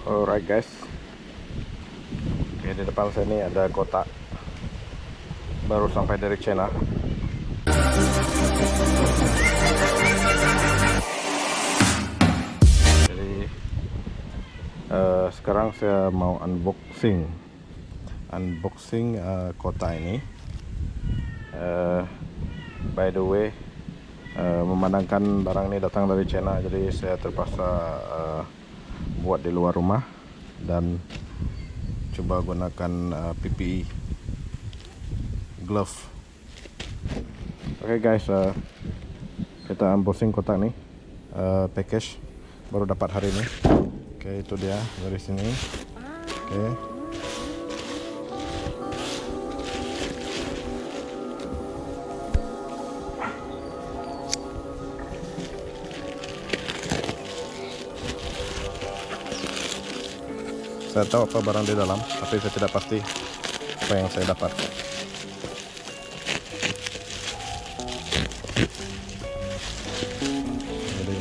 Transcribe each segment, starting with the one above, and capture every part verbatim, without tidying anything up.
Alright guys, oke, di depan saya ini ada kotak baru sampai dari China. Jadi uh, sekarang saya mau unboxing unboxing uh, kotak ini. Uh, by the way, uh, memandangkan barang ini datang dari China, jadi saya terpaksa uh, buat di luar rumah dan coba gunakan uh, P P E glove. Oke okay guys, uh, kita unboxing kotak nih, uh, package baru dapat hari ini. Oke okay, itu dia dari sini. Oke okay. Saya tahu apa barang di dalam, tapi saya tidak pasti apa yang saya dapat. Jadi,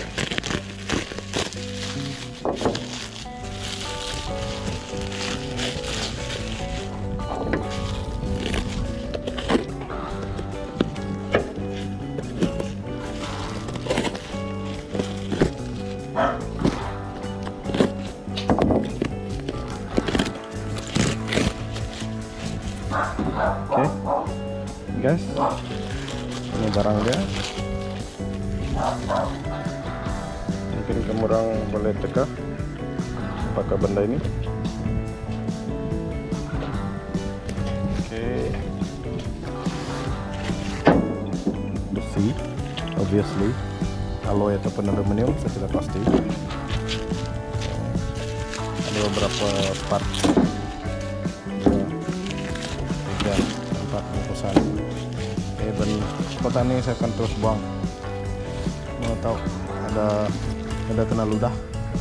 oke okay. Guys, ini barang dia. Mungkin kamu orang boleh teka apakah benda ini. Oke okay. Besi, obviously alloy ataupun aluminium, saya tidak pasti. Ada beberapa part, empat bungkusan. Oke, dan kotak ini saya akan terus buang. Mau tahu ada ada kena ludah.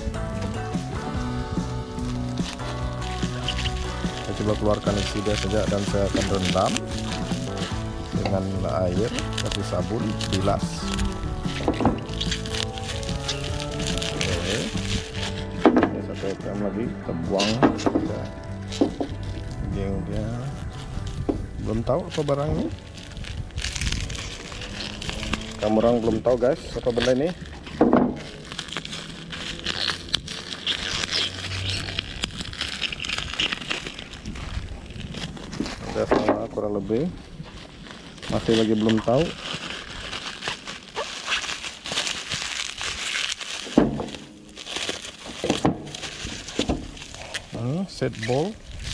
Saya coba keluarkan isi dia saja dan saya akan rendam dengan air, kasih sabun, bilas. Oke, ini satu item lagi kita buang. Geng dia. Belum tahu apa barang ini. Kamu orang belum tahu guys apa benda ini. Udah sama kurang lebih, masih lagi belum tahu. Hmm, set ball.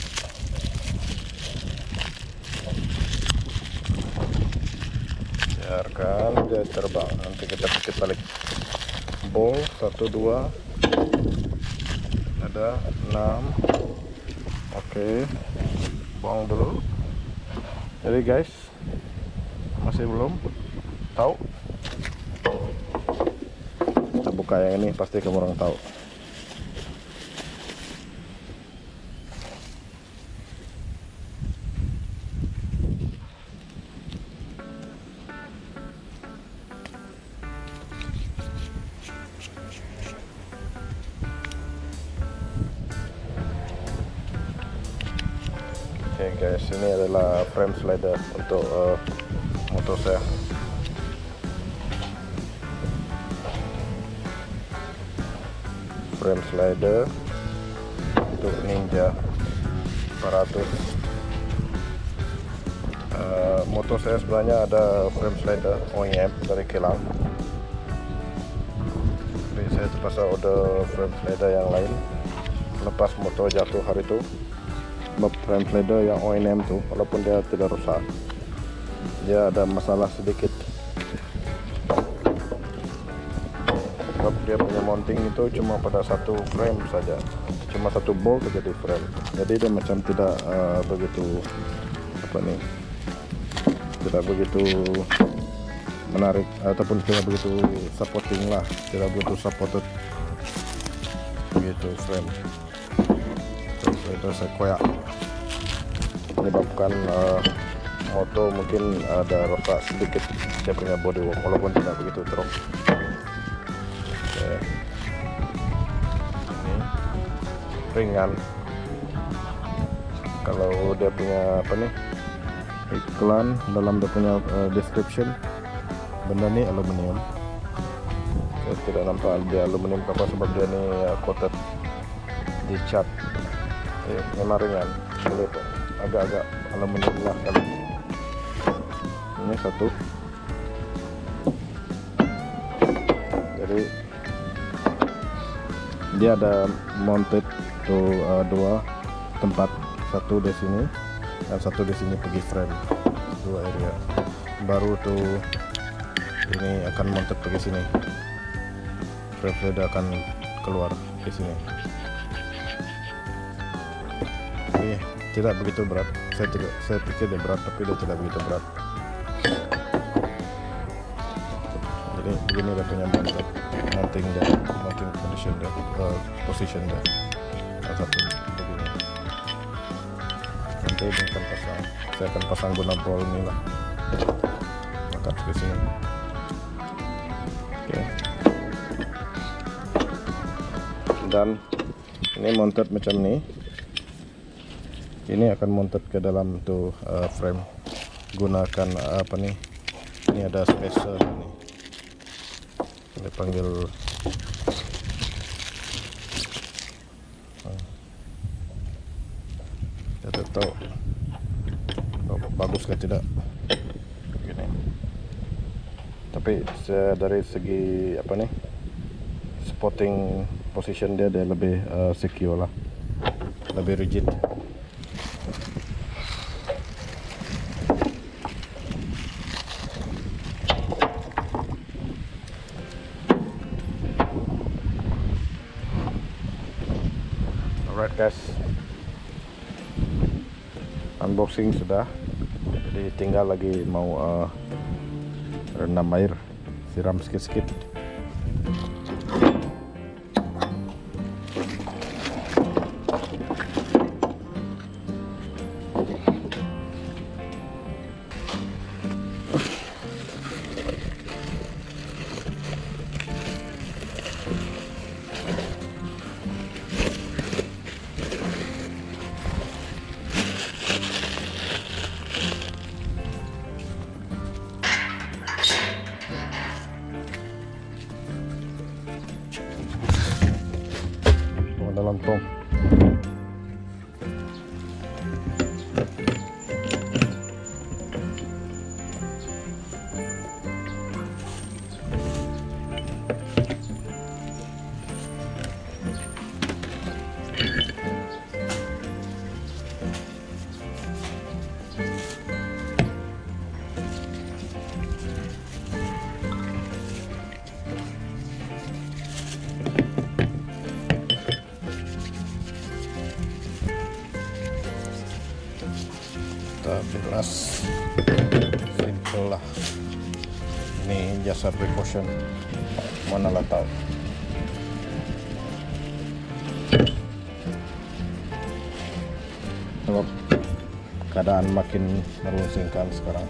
Biarkan dia terbang, nanti kita pikir balik. Ball satu dua, ada enam. Oke, buang dulu. Jadi guys, masih belum tahu. Kita buka yang ini, pasti kamu orang tahu. Oke okay guys, ini adalah frame slider untuk uh, motor saya. Frame slider untuk Ninja empat ratus. Uh, motor saya sebenarnya ada frame slider O E M dari kilang, tapi saya terpaksa order frame slider yang lain lepas motor jatuh hari itu. Frame slider yang O E M tuh, walaupun dia tidak rusak, dia ada masalah sedikit. Sebab dia punya mounting itu cuma pada satu frame saja, cuma satu bolt saja di frame. Jadi dia macam tidak uh, begitu apa nih, tidak begitu menarik ataupun tidak begitu supporting lah, tidak begitu supported begitu frame. Itu saya koyak, menyebabkan uh, motor mungkin ada rusak sedikit dia punya bodywork, walaupun tidak begitu teruk. Okay. Ini ringan. Kalau dia punya apa nih iklan dalam dia punya uh, description, benda ini aluminium. Saya tidak nampak dia aluminium apa sebab dia ini uh, coated di cat. Eh, memang ringan, boleh tuh agak-agak aluminium lah kan. Ini satu. Jadi dia ada mounted tuh uh, dua tempat, satu di sini dan satu di sini pergi frame, dua area. Baru tuh ini akan mounted pergi sini, frame sudah akan keluar di sini. Ini tidak begitu berat. Saya tidak, saya pikir dia berat, tapi dia tidak begitu berat. Jadi begini dia punya mounted, mounting dia, mounting position dia, uh, position dia. Yang satu begini. Nanti ini akan pasang, saya akan pasang guna ball ini lah, angkat ke sini. Oke. Dan ini mounted macam ni. Ini akan mounted ke dalam tuh uh, frame. Gunakan uh, apa nih? Ini ada spacer ini. Ini panggil ya tak tahu oh, bagus ke tidak. Begini. Tapi dari segi apa nih? Spotting position dia dia lebih uh, secure lah, lebih rigid. Alright guys, unboxing sudah, jadi tinggal lagi mau uh, rendam air, siram sikit-sikit. Dalam tong. Jelas simple lah, ini jasa precaution, mana lah tahu. Sebab keadaan makin merunsingkan sekarang.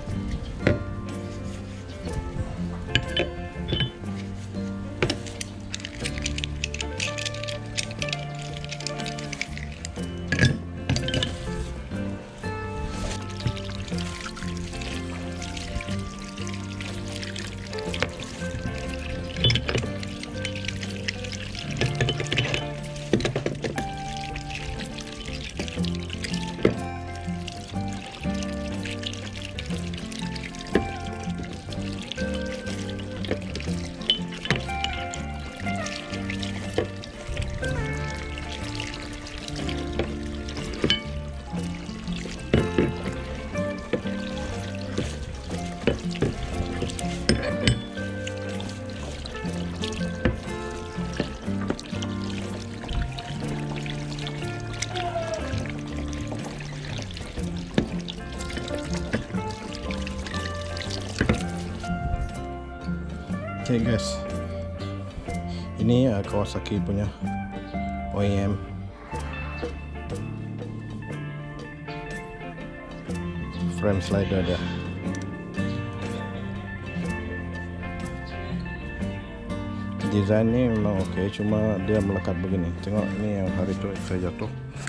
Oke okay guys, ini uh, Kawasaki punya O E M frame slider dia. desainnya memang oke, okay, cuma dia melekat begini. Tengok ini yang hari itu saya jatuh.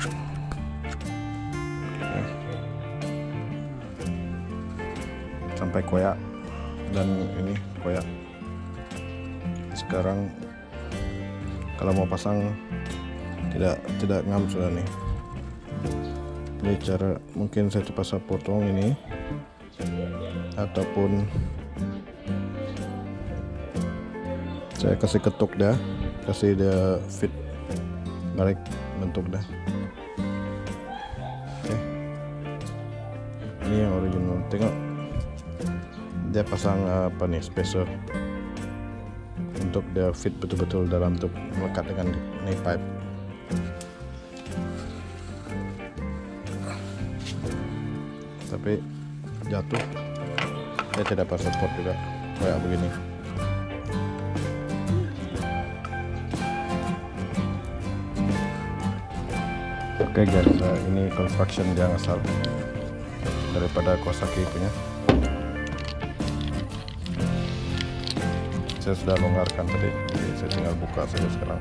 Okay. Sampai koyak, dan ini koyak. Sekarang kalau mau pasang tidak tidak ngam sudah nih. Ini cara mungkin saya terpaksa potong ini, ataupun saya kasih ketuk dah, kasih dia fit balik bentuk dah. Oke, ini yang original. Tengok dia pasang apa nih, spacer untuk dia fit betul-betul dalam, untuk melekat dengan ini pipe. Tapi jatuh dia tidak pas support juga kayak begini. Oke okay guys, uh, ini construction dia asal daripada Kawasaki punya. Saya sudah longgarkan tadi, jadi saya tinggal buka saja sekarang.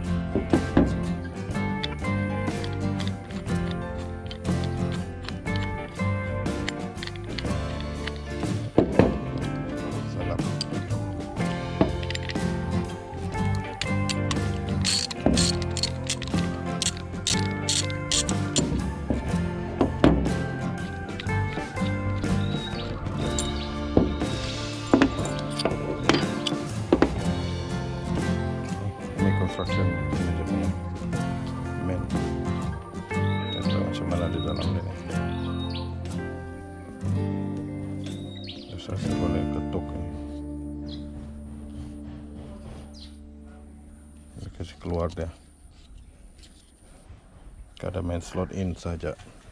Construction ini dia punya main. Kita macam mana di dalam ini. Bisa saya boleh ketuk ini. Saya kasih keluar dia. Ada main slot in saja.